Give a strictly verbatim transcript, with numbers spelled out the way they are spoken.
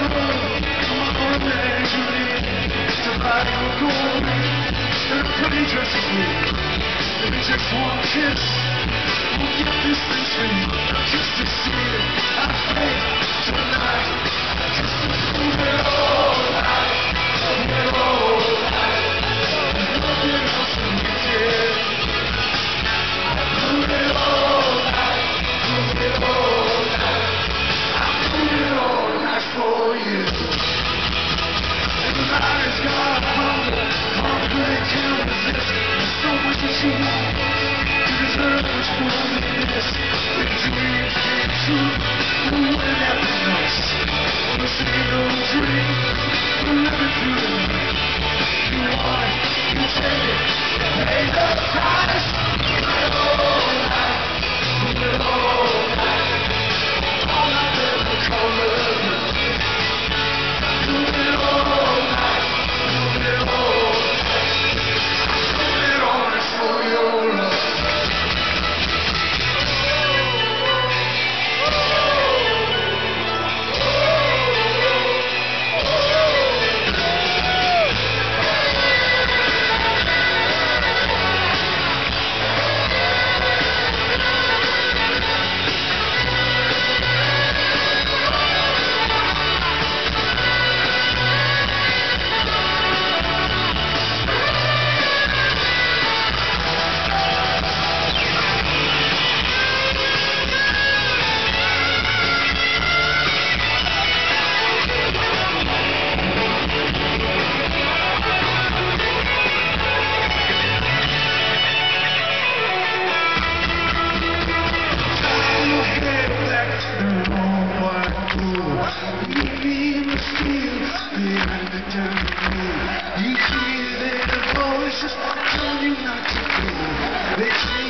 Just one kiss will get this thing straight. Just to see it, I think tonight. Just to move it all night, move it all night. Nothing else can get it. Move it all night, move it all night. I move it all night for you. Everybody's got hunger, hunger they can't resist. There's so much that you want. Deserve much more than this. When dreams came true, we wouldn't have to miss. This ain't no dream, we're living through the night. You want it, you take it, pay the price. Move it all night, move it all night. All night never color. Move it all night, move it all night. Move it all night for your love. You hear their voices telling you not to go. They